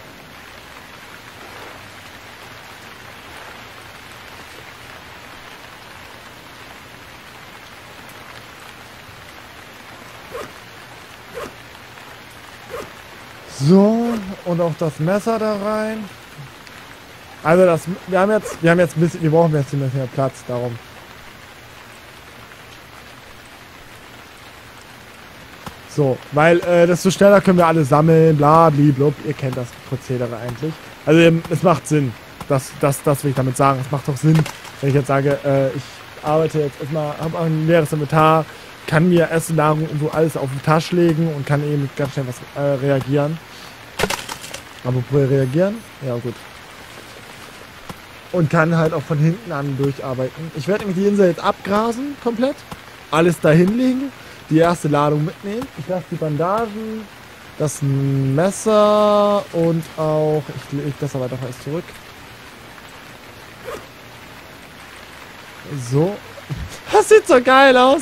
So, und auch das Messer da rein. Also wir haben jetzt ein bisschen, wir brauchen jetzt ein bisschen mehr Platz, darum. So, weil desto schneller können wir alle sammeln, bla, blub. Ihr kennt das Prozedere eigentlich. Also es macht Sinn. Das will ich damit sagen. Es macht doch Sinn, wenn ich jetzt sage, ich arbeite jetzt erstmal, habe ein leeres Inventar, kann mir Essen, Nahrung und so alles auf den Tisch legen und kann eben ganz schnell was reagieren. Aber reagieren? Ja, gut. Und kann halt auch von hinten an durcharbeiten. Ich werde nämlich die Insel jetzt abgrasen, komplett. Alles dahin legen. Die erste Ladung mitnehmen. Ich lasse die Bandagen, das Messer und auch... Ich lege das aber doch erst zurück. So. Das sieht so geil aus.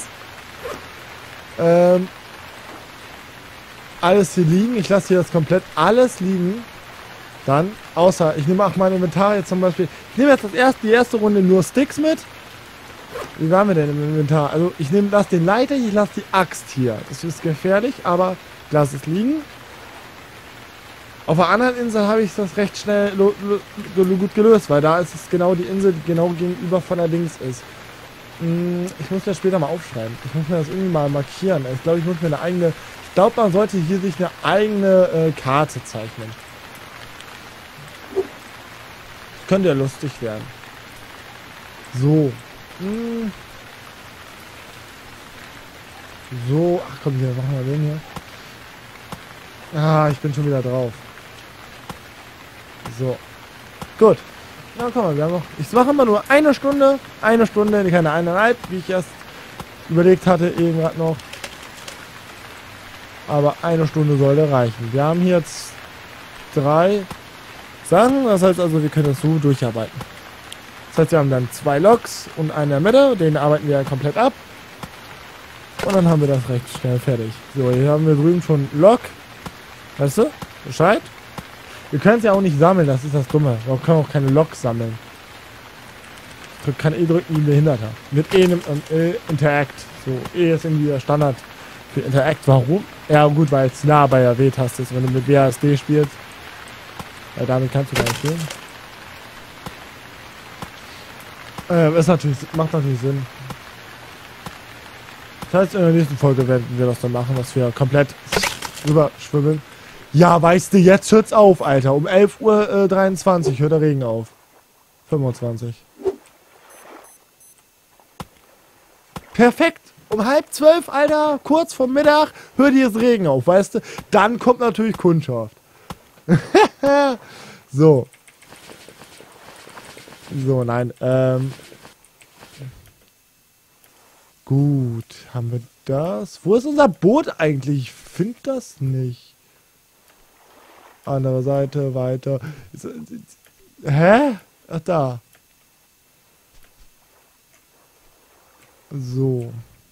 Alles hier liegen. Ich lasse hier das komplett alles liegen. Dann, außer, ich nehme auch mein Inventar jetzt zum Beispiel. Ich nehme jetzt die erste Runde nur Sticks mit. Wie waren wir denn im Inventar? Also ich lasse den Leiter, ich lasse die Axt hier. Das ist gefährlich, aber ich lasse es liegen. Auf der anderen Insel habe ich das recht schnell gut gelöst, weil da ist es genau die Insel, die genau gegenüber von der Dings ist. Ich muss mir das später mal aufschreiben. Ich muss mir das irgendwie mal markieren. Ich glaube, ich muss mir eine eigene... Ich glaube, man sollte hier sich eine eigene Karte zeichnen. Könnte ja lustig werden. So. So. Ach komm, hier, machen wir den hier. Ah, ich bin schon wieder drauf. So. Gut. Na komm mal, wir haben noch... Ich mache immer nur eine Stunde. Eine Stunde, keine 1,5, wie ich erst überlegt hatte, eben gerade noch. Aber eine Stunde sollte reichen. Wir haben hier jetzt 3 Sachen. Das heißt also, wir können das so durcharbeiten. Das heißt, wir haben dann 2 Loks und einen in der Mitte. Den arbeiten wir komplett ab. und dann haben wir das recht schnell fertig. So, hier haben wir drüben schon Lok. Weißt du? Bescheid? Wir können es ja auch nicht sammeln, das ist das Dumme. Wir können auch keine Lok sammeln. Kann E drücken wie ein Behinderter. Mit E nimmt man Interact. So, E ist irgendwie der Standard für Interact. Warum? Ja gut, weil es nah bei der W-Taste ist, wenn du mit WASD spielst. Weil damit kannst du gar nicht spielen. Macht natürlich Sinn. Das heißt, in der nächsten Folge werden wir das dann machen, dass wir komplett rüber schwimmen. Ja, weißt du, jetzt hört's auf, Alter. Um 11:23 Uhr hört der Regen auf. 25. Perfekt. Um 11:30, Alter, kurz vor Mittag, hört jetzt Regen auf, weißt du? Dann kommt natürlich Kundschaft. So. So, nein, gut, haben wir das? Wo ist unser Boot eigentlich? Ich finde das nicht. Andere Seite, weiter. Hä? Ach, da. So.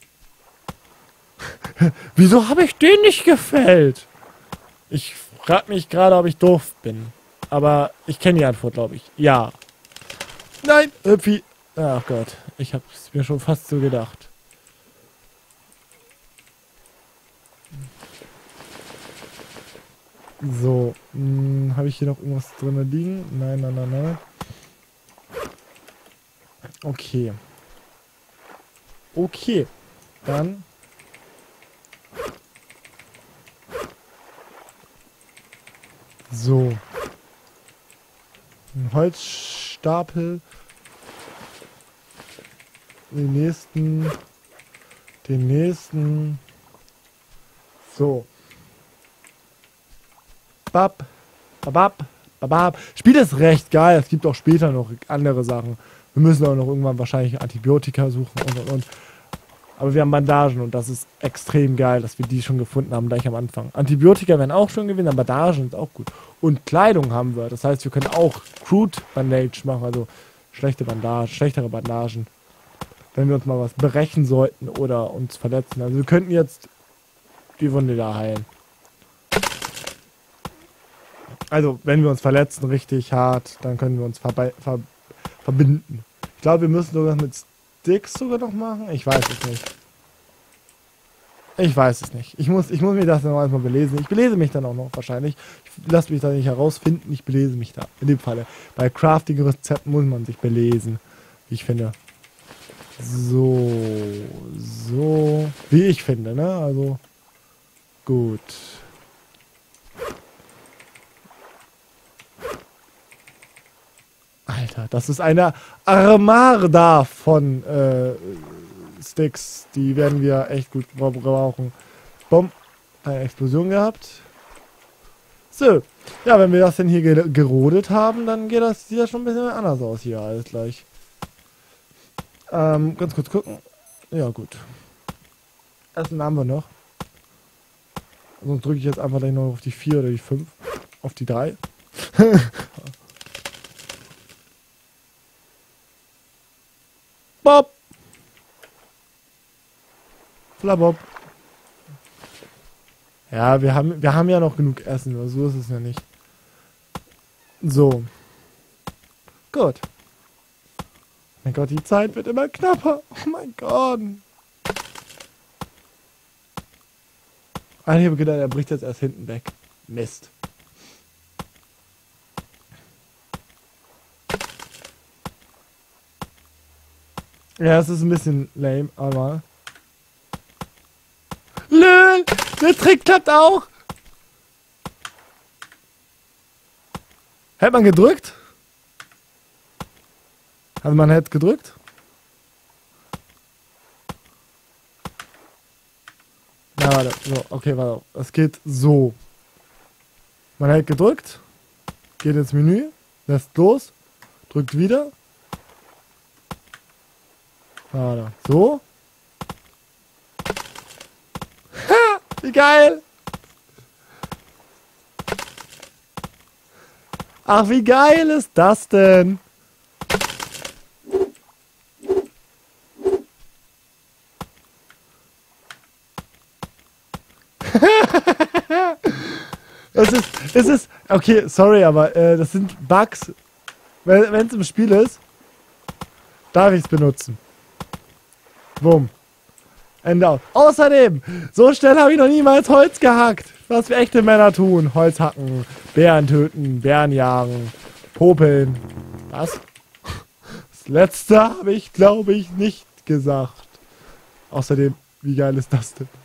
Wieso habe ich den nicht gefällt? Ich frage mich gerade, ob ich doof bin. Aber ich kenne die Antwort, glaube ich. Ja. Nein, Hüpfi. Ach Gott, ich habe es mir schon fast so gedacht. So, habe ich hier noch irgendwas drin liegen? Nein, nein, nein, nein. Okay. Okay, dann so. Ein Holzstapel. Den nächsten. So. Bab, babab, babab. Spiel ist recht geil. Es gibt auch später noch andere Sachen. Wir müssen auch noch irgendwann wahrscheinlich Antibiotika suchen und. Aber wir haben Bandagen und das ist extrem geil, dass wir die schon gefunden haben, gleich am Anfang. Antibiotika werden auch schon gewinnen, aber Bandagen sind auch gut. Und Kleidung haben wir. Das heißt, wir können auch Crude Bandage machen, also schlechtere Bandagen. Wenn wir uns mal was brechen sollten oder uns verletzen. Also wir könnten jetzt die Wunde da heilen. Also, wenn wir uns verletzen richtig hart, dann können wir uns verbinden. Ich glaube, wir müssen sogar mit Sticks sogar noch machen. Ich weiß es nicht. Ich weiß es nicht. Ich muss mir das noch erstmal belesen. Ich belese mich dann auch noch wahrscheinlich. Ich lasse mich da nicht herausfinden. Ich belese mich da. In dem Falle. Bei Crafting-Rezepten muss man sich belesen. Wie ich finde. So. Wie ich finde, ne? Also. Gut. Alter, das ist eine Armada von Sticks. Die werden wir echt gut brauchen. Bumm. Eine Explosion gehabt. So. Ja, wenn wir das denn hier gerodet haben, dann sieht das schon ein bisschen anders aus hier alles gleich. Ganz kurz gucken. Ja, gut. Essen haben wir noch. Sonst drücke ich jetzt einfach gleich noch auf die 4 oder die 5. Auf die 3. Bob! Flabob. Ja, wir haben ja noch genug Essen, so ist es ja nicht. So. Gut. Mein Gott, die Zeit wird immer knapper. Oh mein Gott. Ich habe gedacht, er bricht jetzt erst hinten weg. Mist. Ja, es ist ein bisschen lame, aber... LÖL! Der Trick klappt auch! Hätte man gedrückt? Also man hätte gedrückt? Ja, warte. So, okay, warte. Es geht so. Man hält gedrückt, geht ins Menü, lässt los, drückt wieder. Warte. So. Ha! Wie geil! Ach, wie geil ist das denn? Es ist, okay, sorry, aber das sind Bugs. Wenn es im Spiel ist, darf ich es benutzen. Bumm. Ende aus. Außerdem, so schnell habe ich noch niemals Holz gehackt. Was wir echte Männer tun. Holz hacken, Bären töten, Bären jagen, popeln. Was? Das letzte habe ich, glaube ich, nicht gesagt. Außerdem, wie geil ist das denn?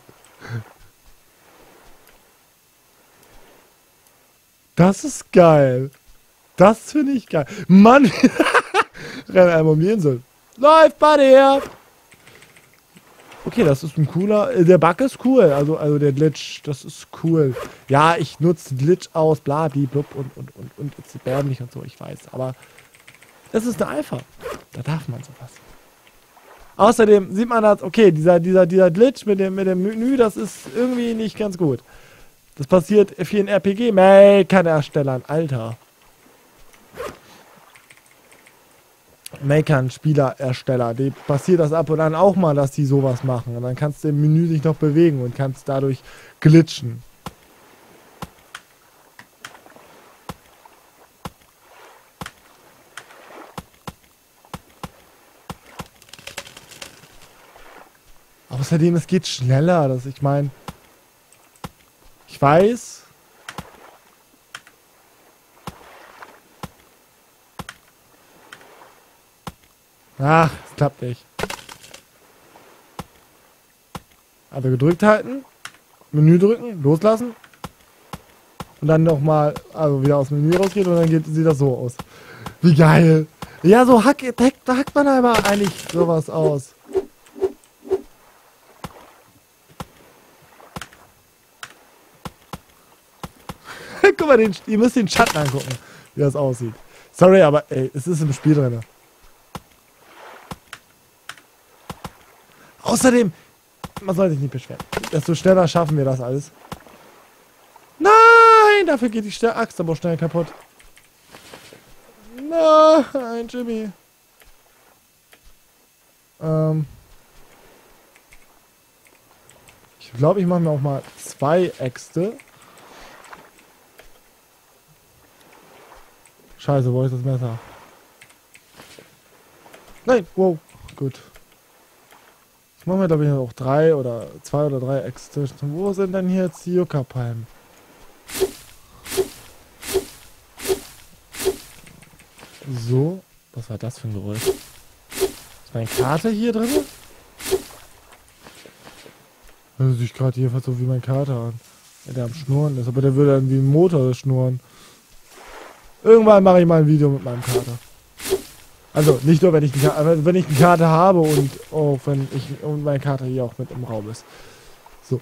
Das ist geil. Das finde ich geil. Mann, renn einmal um die Insel. Läuft bei dir. Okay, das ist ein cooler. Der Bug ist cool. Also der Glitch, das ist cool. Ja, ich nutze Glitch aus, bla, blub und jetzt bärm mich und so, ich weiß. Aber das ist eine Alpha. Da darf man sowas. Außerdem sieht man das, okay, dieser Glitch mit dem Menü, das ist irgendwie nicht ganz gut. Das passiert vielen RPG-Maker-Erstellern, Alter. Makern, Spielerersteller, dem passiert das ab und an auch mal, dass die sowas machen. Und dann kannst du im Menü sich noch bewegen und kannst dadurch glitschen. Außerdem, es geht schneller. Ich meine, ich weiß. Ach, es klappt nicht. Also gedrückt halten, Menü drücken, loslassen und dann nochmal, also wieder aus dem Menü rausgehen und dann sieht das so aus. Wie geil. Ja, so da hackt man aber eigentlich sowas aus. Guck mal, ihr müsst den Schatten angucken, wie das aussieht. Sorry, aber ey, es ist im Spiel drin. Außerdem, man soll sich nicht beschweren. Desto schneller schaffen wir das alles. Nein, dafür geht die Axt aber schnell kaputt. Nein, Jimmy. Ich glaube, ich mache mir auch mal 2 Äxte. Scheiße, wo ist das Messer? Nein, wow, gut. Ich mache mir, glaube ich, auch 3 oder 2 oder 3 Äxte. Wo sind denn hier jetzt die Yucca-Palmen? So, was war das für ein Geräusch? Ist meine Karte hier drin? Hört sich gerade jedenfalls so wie mein Kater an. Der am Schnurren ist, aber der würde dann wie ein Motor schnurren. Irgendwann mache ich mal ein Video mit meinem Kater. Also nicht nur, wenn ich eine Karte habe und auch wenn mein Kater hier auch mit im Raum ist. So.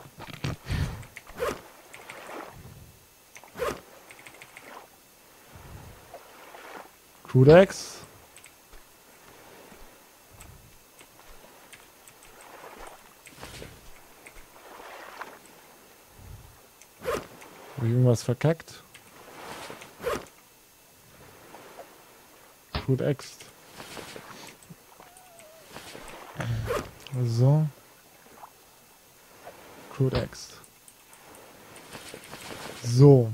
Crudex. Habe ich irgendwas verkackt? Crudex. So. Crudex. So.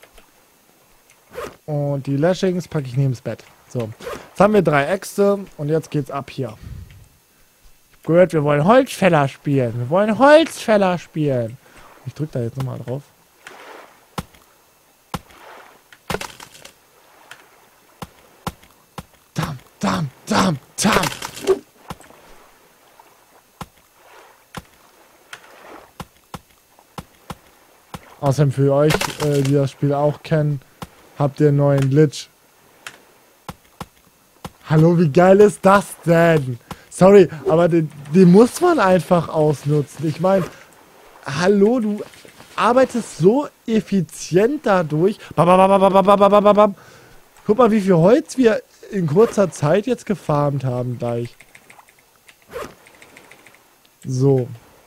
Und die Lashings packe ich neben das Bett. So. Jetzt haben wir 3 Äxte und jetzt geht's ab hier. Ich hab gehört, wir wollen Holzfäller spielen. Wir wollen Holzfäller spielen. Ich drücke da jetzt nochmal drauf. Dam, dam, dam, dam. Außerdem für euch, die das Spiel auch kennen, habt ihr einen neuen Glitch. Hallo, wie geil ist das denn? Sorry, aber den muss man einfach ausnutzen. Ich meine, hallo, du arbeitest so effizient dadurch. Bam, bam, bam, bam, bam, bam, bam, bam. Guck mal, wie viel Holz wir in kurzer Zeit jetzt gefarmt haben gleich. So.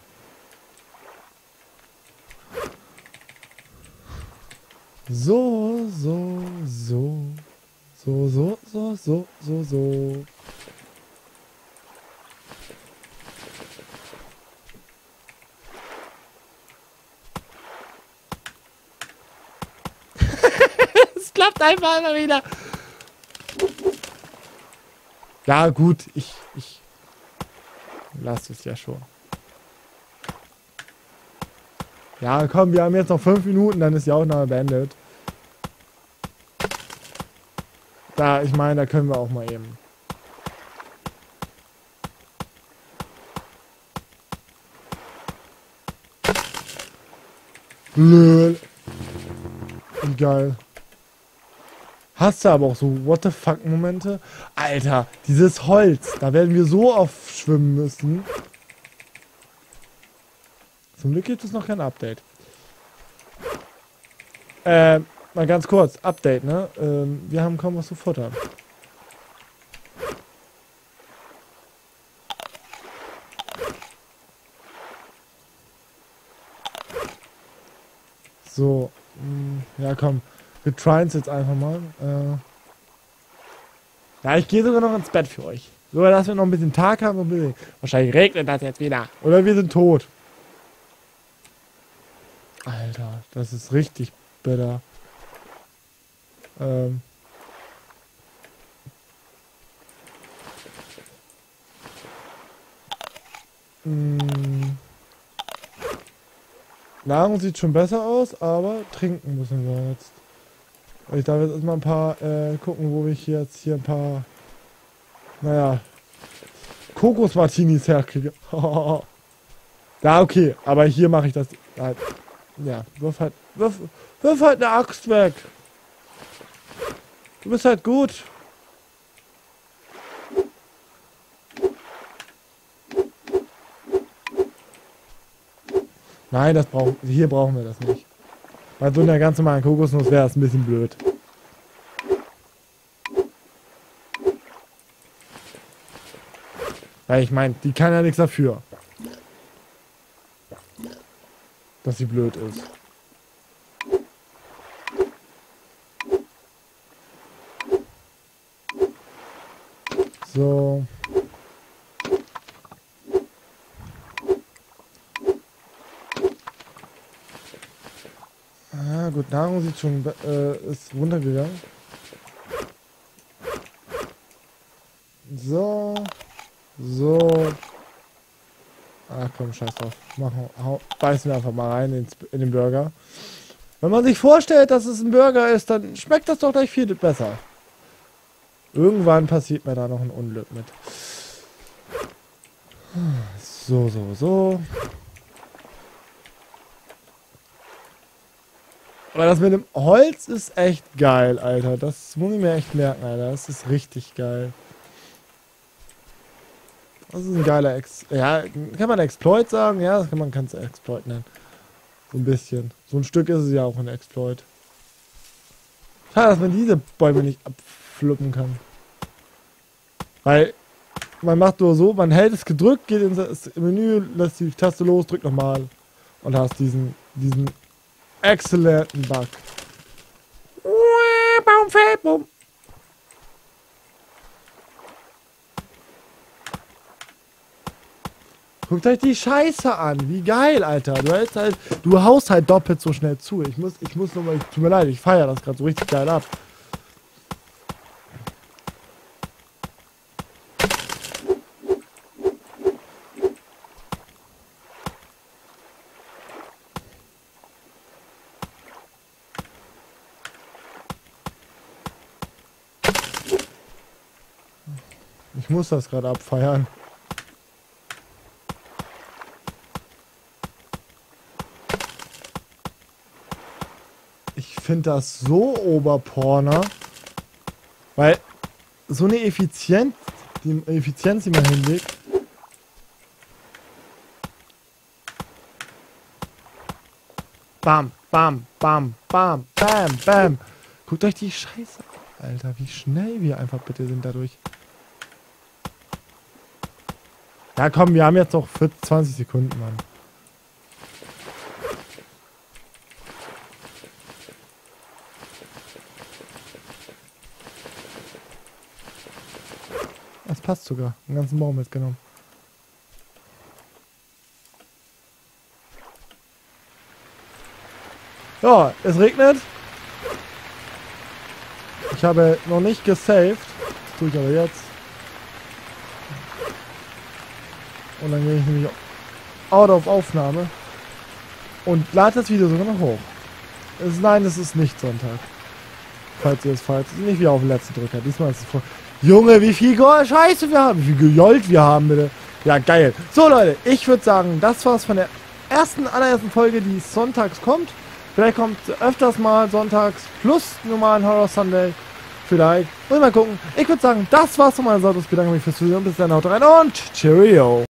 So. klappt einfach immer wieder. Ja, gut, ich lasse es ja schon. Ja, komm, wir haben jetzt noch 5 Minuten, dann ist die Aufnahme beendet. Da, ich meine, da können wir auch mal eben. Lol. Wie geil. Hast du aber auch so what the fuck Momente? Alter, dieses Holz, da werden wir so aufschwimmen müssen. Zum Glück gibt es noch kein Update. Mal ganz kurz, Update, ne? Wir haben kaum was zu futtern. So, ja komm, wir tryen es jetzt einfach mal. Ja, ich gehe sogar noch ins Bett für euch. So, dass wir noch ein bisschen Tag haben und ein bisschen. Wahrscheinlich regnet das jetzt wieder. Oder wir sind tot. Alter, das ist richtig bitter. Nahrung sieht schon besser aus, aber trinken müssen wir jetzt. Ich darf jetzt erstmal ein paar gucken, wo ich jetzt hier ein paar, naja, Kokos-Martinis herkriege. Ja, okay, aber hier mache ich das halt. Ja, wirf halt eine Axt weg. Du bist halt gut. Nein, hier brauchen wir das nicht. Bei so einer ganz normalen Kokosnuss wäre das ein bisschen blöd. Weil ich meine, die kann ja nichts dafür, dass sie blöd ist. So. Ah, gut, Nahrung sieht schon, ist runtergegangen. So. So. Ach komm, scheiß drauf. Beißen wir einfach mal rein in den Burger. Wenn man sich vorstellt, dass es ein Burger ist, dann schmeckt das doch gleich viel besser. Irgendwann passiert mir da noch ein Unglück mit. So. Aber das mit dem Holz ist echt geil, Alter. Das muss ich mir echt merken, Alter. Das ist richtig geil. Das ist ein geiler ja, kann man Exploit sagen? Ja, das kann es Exploit nennen. So ein bisschen. So ein Stück ist es ja auch ein Exploit. Schade, dass man diese Bäume nicht abfluppen kann. Weil man macht nur so, man hält es gedrückt, geht ins Menü, lässt die Taste los, drückt nochmal und hast diesen exzellenten Bug. Baum fällt, bumm. Guckt euch die Scheiße an. Wie geil, Alter. Du haust halt doppelt so schnell zu. Ich muss nochmal, tut mir leid, ich feiere das gerade so richtig geil ab. Ich muss das gerade abfeiern. Ich finde das so Oberporner. Weil so eine Effizienz, die man hinlegt. Bam, bam, bam, bam, bam, bam. Guckt euch die Scheiße an, Alter. Wie schnell wir einfach bitte sind dadurch. Ja komm, wir haben jetzt noch 20 Sekunden, Mann. Das passt sogar. Den ganzen Baum mitgenommen. Ja, es regnet. habe noch nicht gesaved. Das tue ich aber jetzt. Und dann gehe ich nämlich out of Aufnahme. Und lade das Video sogar noch hoch. Nein, es ist nicht Sonntag. Falls ihr es falls nicht wie auf den letzten Drücker. Diesmal ist es voll. Junge, wie viel Scheiße wir haben. Wie viel Gold wir haben, bitte. Ja, geil. So, Leute, ich würde sagen, das war's von der allerersten Folge, die sonntags kommt. Vielleicht kommt öfters mal sonntags plus normalen Horror Sunday. Vielleicht. Und mal gucken. Ich würde sagen, das war's von meiner Seite. Ich bedanke mich fürs Zuhören. Bis dann, haut rein und Cheerio.